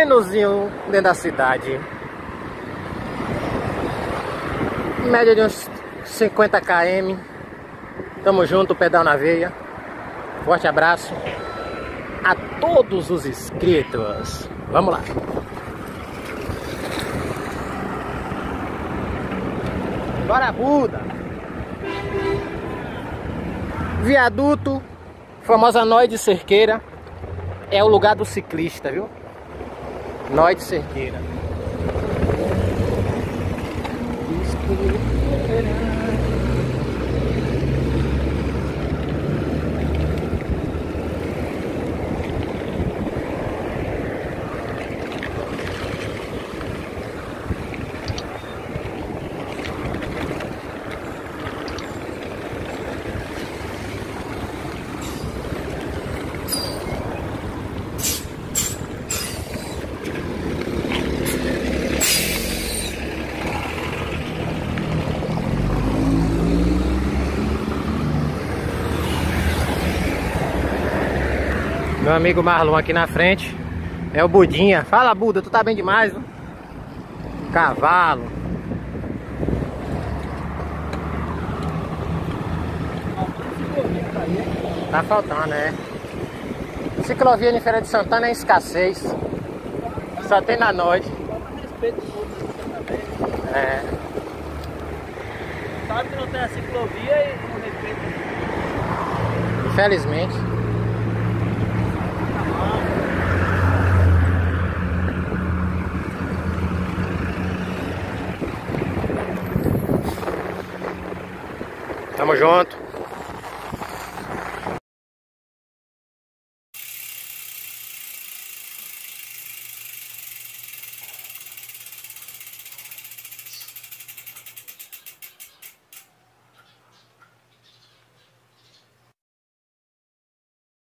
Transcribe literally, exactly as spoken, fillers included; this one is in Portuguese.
menorzinho dentro da cidade. Média de uns cinquenta quilômetros. Tamo junto, pedal na veia. Forte abraço a todos os inscritos. Vamos lá. Bora, Buda. Viaduto, famosa Nó de Cerqueira. É o lugar do ciclista, viu? Nó de Cerqueira. Meu amigo Marlon aqui na frente é o Budinha. Fala, Buda, tu tá bem demais, viu? Cavalo. Tá faltando, né? Ciclovia em Feira de Santana é escassez. Só tem na noite. É. Sabe que não tem a ciclovia e não respeita. Infelizmente. Tamo junto.